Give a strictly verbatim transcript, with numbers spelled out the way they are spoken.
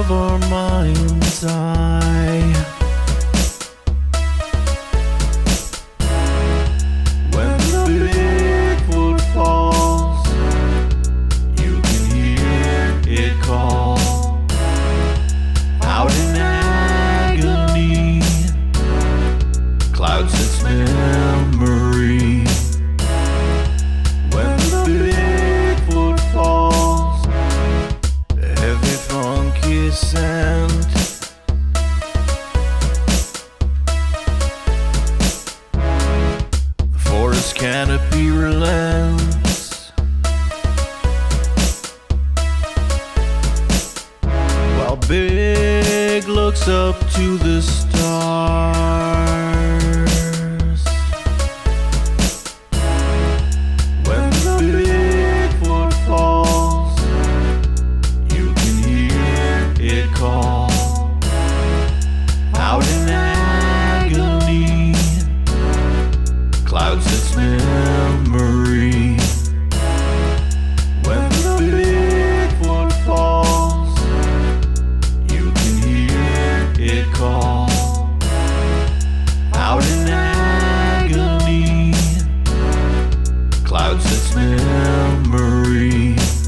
of our mind's eye. When the Bigfoot falls, you can hear it call out in agony, clouds its memory. When the Bigfoot falls, heavy funky scent, the forest canopy relents, while Big looks up to the stars. When the Bigfoot falls, you can hear it call out in agony, clouds its memory. When the Bigfoot falls, you can hear it call out in agony, clouds its memory.